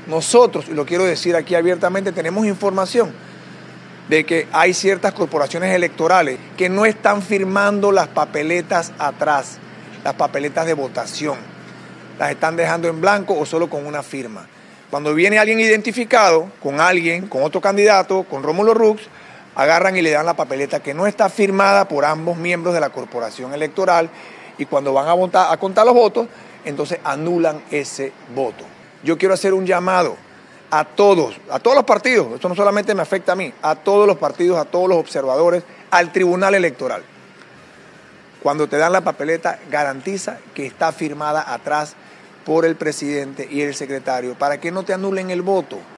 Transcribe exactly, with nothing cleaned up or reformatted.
nosotros, y lo quiero decir aquí abiertamente, tenemos información de que hay ciertas corporaciones electorales que no están firmando las papeletas atrás, las papeletas de votación. Las están dejando en blanco o solo con una firma. Cuando viene alguien identificado con alguien, con otro candidato, con Rómulo Rux, agarran y le dan la papeleta que no está firmada por ambos miembros de la corporación electoral, y cuando van a, votar, a contar los votos, entonces anulan ese voto. Yo quiero hacer un llamado a todos, a todos los partidos, esto no solamente me afecta a mí, a todos los partidos, a todos los observadores, al Tribunal Electoral. Cuando te dan la papeleta, garantiza que está firmada atrás por el presidente y el secretario para que no te anulen el voto.